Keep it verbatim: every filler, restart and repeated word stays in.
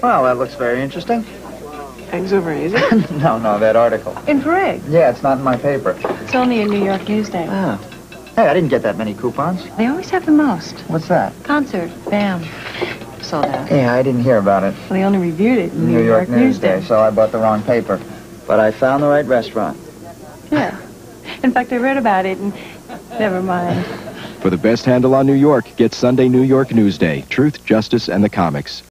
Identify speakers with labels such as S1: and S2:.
S1: Well, that looks very interesting.
S2: Eggs over easy?
S1: no, no, that article.
S2: In Parade?
S1: Yeah, it's not in my paper.
S2: It's only in New York Newsday.
S1: Ah. Hey, I didn't get that many coupons.
S2: They always have the most.
S1: What's that?
S2: Concert. Bam. Sold out.
S1: Yeah, I didn't hear about it.
S2: Well, they only reviewed it in
S1: New,
S2: New
S1: York,
S2: York
S1: Newsday,
S2: Newsday.
S1: so I bought the wrong paper. But I found the right restaurant.
S2: Yeah. In fact, I read about it and... Never mind.
S3: For the best handle on New York, get Sunday New York Newsday. Truth, justice, and the comics.